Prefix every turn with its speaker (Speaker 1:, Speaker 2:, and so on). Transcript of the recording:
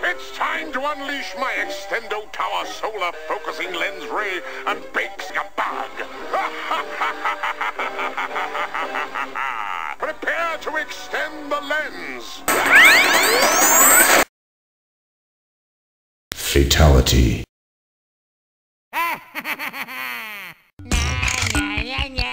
Speaker 1: It's time to unleash my Extendo Tower Solar Focusing Lens Ray and bake a bug. Prepare to extend the lens.
Speaker 2: Fatality.
Speaker 3: Na, na, na, na.